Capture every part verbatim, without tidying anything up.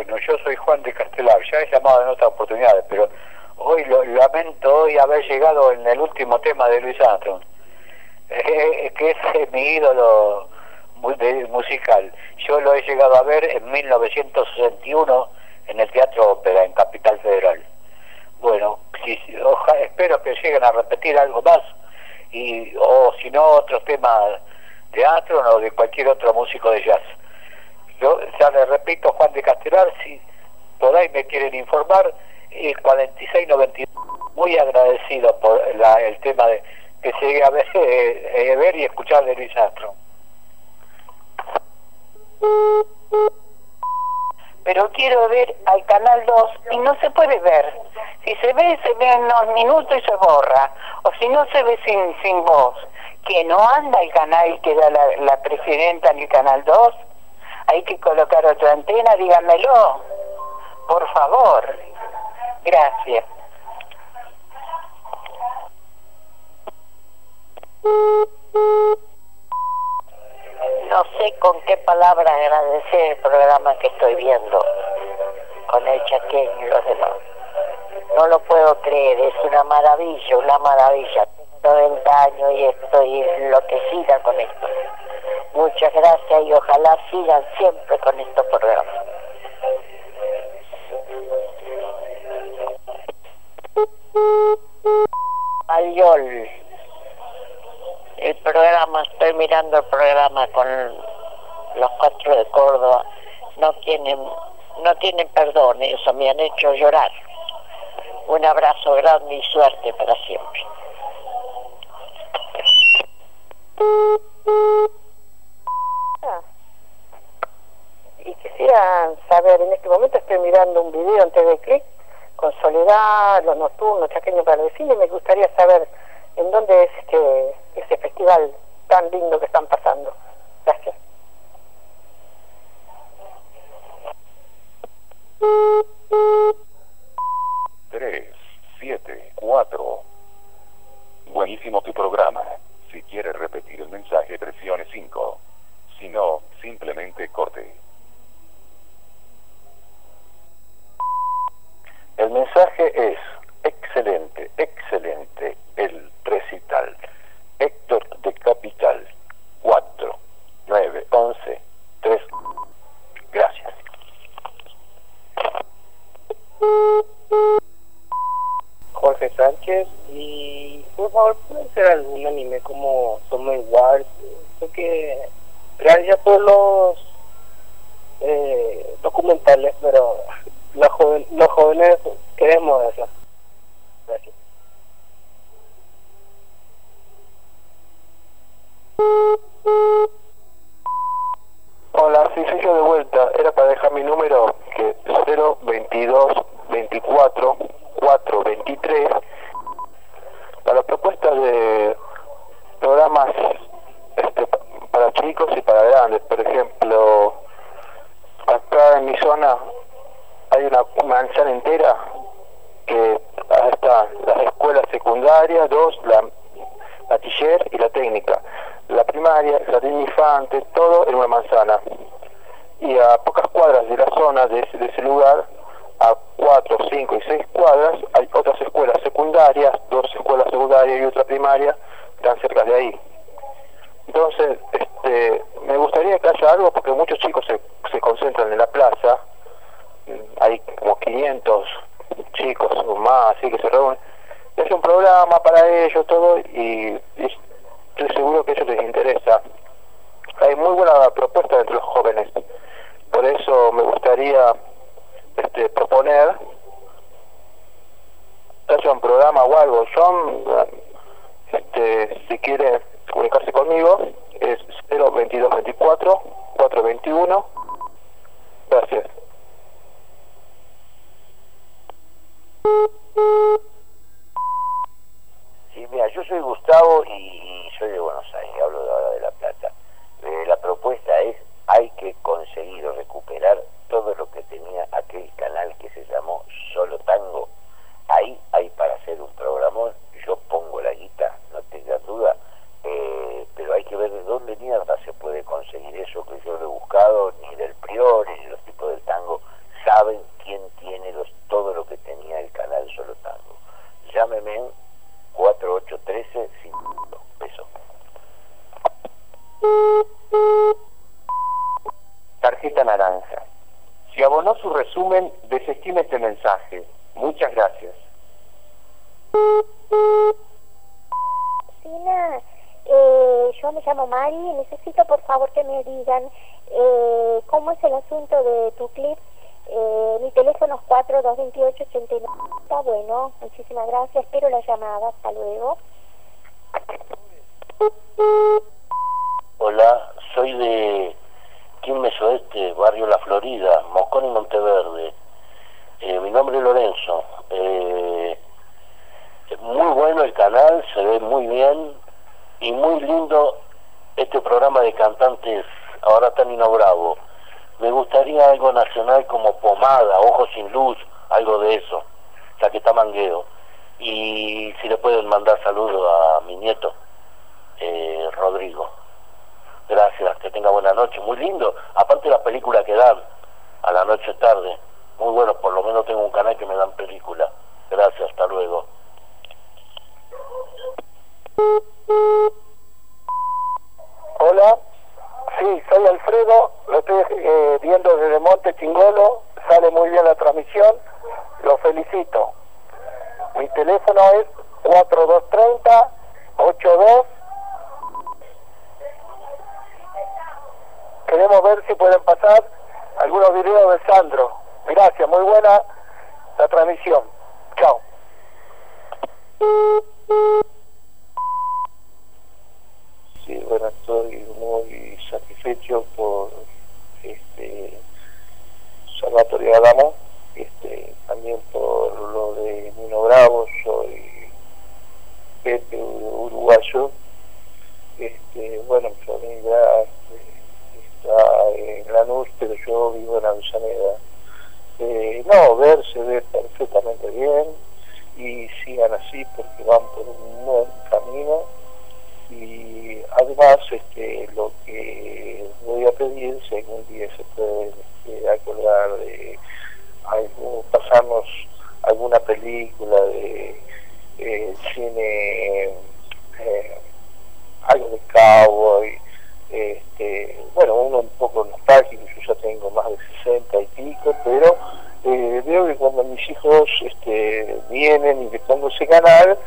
Bueno, yo soy Juan de Castelar, ya he llamado en otras oportunidades, pero hoy lo, lamento hoy haber llegado en el último tema de Luis Armstrong, eh, que es mi ídolo mu de, musical. Yo lo he llegado a ver en mil novecientos sesenta y uno en el Teatro Ópera, en Capital Federal. Bueno, si, oja, espero que lleguen a repetir algo más, y o si no, otros temas de Armstrong o de cualquier otro músico de jazz. Yo ya les repito, Juan de Castelar, si por ahí me quieren informar, y cuarenta y seis noventa y dos, muy agradecido por la, el tema de que se llegue a ver, eh, ver y escuchar de Luis Armstrong. Pero quiero ver al Canal dos y no se puede ver. Si se ve, se ve en unos minutos y se borra. O si no, se ve sin, sin voz. Que no anda el canal que da la, la presidenta en el Canal dos. Hay que colocar otra antena, díganmelo. Por favor. Gracias. No sé con qué palabra agradecer el programa que estoy viendo, con el Chaqueño y los demás. No lo puedo creer, es una maravilla, una maravilla. Tengo noventa años y estoy enloquecida con esto. Muchas gracias y ojalá sigan siempre con estos programas. Mayol. El programa, estoy mirando el programa con los cuatro de Córdoba, no tienen, no tienen perdón, eso me han hecho llorar. Un abrazo grande y suerte para siempre. Ah. Y quisiera saber, en este momento estoy mirando un video en T V Click con Soledad, Los Nocturnos, Chaqueño para el Cine, y me gustaría saber en dónde es este, ese festival tan lindo que están pasando. Gracias. tres, siete, cuatro. Buenísimo tu programa. Si quieres repetir el mensaje, presione cinco. Si no, simplemente corte. El mensaje es: excelente, excelente el recital. Héctor de Capital, cuatro, nueve, once, tres. Gracias. Jorge Sánchez, y por favor, puede ser algún anime como Summer Wars, porque gracias por los eh, documentales, pero los, joven, los jóvenes queremos eso. Gracias. Hola, sí, soy yo de vuelta. Era para dejar mi número, que cero veintidós veinticuatro cuatro veintitrés, para propuestas de programas este, para chicos y para grandes. Por ejemplo, acá en mi zona hay una manzana entera que están las escuelas secundarias, dos, la bachiller y la técnica. La primaria, el jardín infante, todo en una manzana. Y a pocas cuadras de la zona, de ese, de ese lugar, a cuatro, cinco y seis cuadras, hay otras escuelas secundarias, dos escuelas secundarias y otra primaria, tan cerca de ahí. Entonces, este, me gustaría que haya algo, porque muchos chicos se, se concentran en la plaza, hay como quinientos chicos o más, así que se reúnen. Es un programa para ellos, todo, y, y estoy seguro que a ellos les interesa. Hay muy buena propuesta entre los jóvenes, por eso me gustaría este, proponer que haya un programa o algo. John, este, si quiere comunicarse conmigo, es cero veintidós veinticuatro cuatro veintiuno. Gracias. Sí, mira, yo soy Gustavo y soy de Buenos Aires, hablo de ahora de La Plata. Eh, la propuesta es: hay que conseguir o recuperar todo lo que tenía aquel canal que se llamó Solo Tango. Ahí hay para hacer un programón, yo pongo la guita, no tengas duda, eh, pero hay que ver de dónde mierda se puede conseguir eso, que yo lo he buscado, ni del Prior, ni de los tipos del tarjeta naranja. Si abonó su resumen, desestime este mensaje. Muchas gracias. Cristina, eh, yo me llamo Mari y necesito por favor que me digan eh, cómo es el asunto de tu clip. Eh, mi teléfono es cuatro dos dos ocho, ocho nueve. Está bueno, muchísimas gracias, espero la llamada, hasta luego. Hola, soy de Quilmes Oeste, barrio La Florida, Moscón y Monteverde. Eh, mi nombre es Lorenzo. Eh, es muy bueno el canal, se ve muy bien y muy lindo este programa de cantantes ahora tan Bravo. Me gustaría algo nacional como Pomada, Ojos sin Luz, algo de eso, ya que está Mangueo. Y si le pueden mandar saludos a mi nieto, eh, Rodrigo. Gracias, que tenga buena noche, muy lindo. Aparte las películas que dan a la noche tarde, muy bueno, por lo menos tengo un canal que me dan películas. Gracias, hasta luego. Hola, sí, soy Alfredo, lo estoy eh, viendo desde Monte Chingolo, sale muy bien la transmisión, lo felicito. Mi teléfono es cuatro dos tres cero, ocho dos. Queremos ver si pueden pasar algunos videos de Sandro. Gracias, muy buena la transmisión. Chao. Sí, bueno, estoy muy satisfecho por este Salvatore Adamo, este, también por lo de Nino Bravo. Soy Pepe, uruguayo. Este, bueno, mi familia está en Lanús, pero yo vivo en Avellaneda. Eh, no, ver se ve perfectamente bien y sigan así porque van por un buen camino. Y además este, lo que voy a pedir, si algún día se puede este, acordar de algo, pasarnos alguna película de eh, cine, eh, algo de cowboy, este, bueno, uno un poco nostálgico, yo ya tengo más de sesenta y pico, pero eh, veo que cuando mis hijos este, vienen y les pongo ese canal,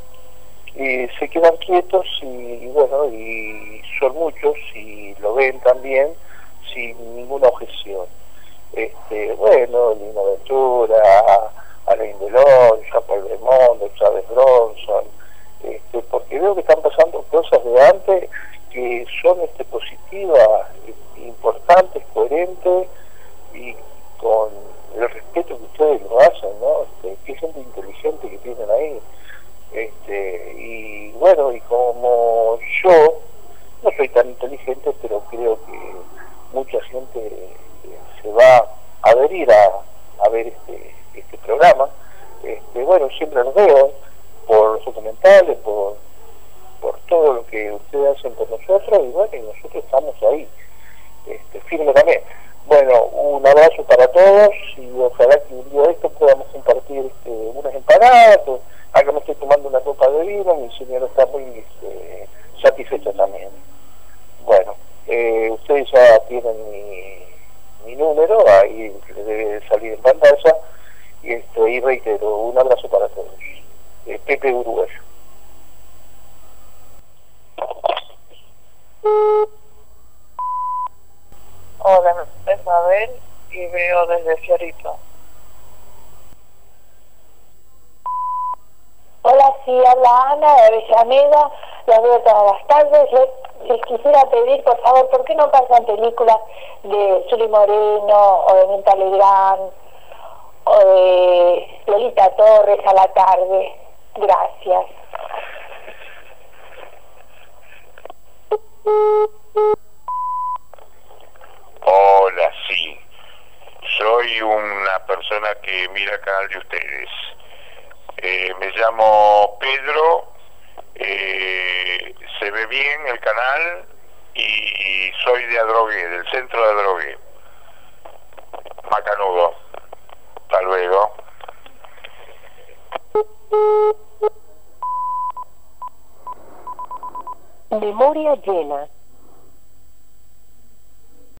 Eh, se quedan quietos y, y bueno, y son muchos y lo ven también sin ninguna objeción. Este, bueno, Lino Ventura, Alain Delon, Jean-Paul Belmondo, Chávez Bronson, este, porque veo que están pasando cosas de antes que son este, positivas, importantes, coherentes y con el respeto que ustedes lo hacen, ¿no? Este, qué gente inteligente que tienen ahí. Este, y bueno, y como yo no soy tan inteligente, pero creo que mucha gente eh, se va a adherir a, a ver este, este programa. Este, bueno, siempre los veo por los documentales, por, por todo lo que ustedes hacen por nosotros, y bueno, y nosotros estamos ahí, este, firme también. Bueno, un abrazo para todos y ojalá que un día de esto podamos compartir este, unas empanadas. O, acá me estoy tomando una copa de vino, mi señora está muy este, satisfecha también. Bueno, eh, ustedes ya tienen mi, mi número, ahí les debe salir en pantalla, y, este, y reitero, un abrazo para todos. Eh, Pepe Uruguayo. Hola, me nombre es Mabel y veo desde Fiorito. Hola, sí, habla Ana de Avellaneda, las veo todas las tardes. Les, les quisiera pedir, por favor, ¿por qué no pasan películas de Zuli Moreno o de Mirta Legrand o de Lolita Torres a la tarde? Gracias. Hola, sí. Soy una persona que mira el canal de ustedes. Eh, me llamo Pedro, eh, se ve bien el canal y soy de Adrogué, del centro de Adrogué. Macanudo. Hasta luego. Memoria llena.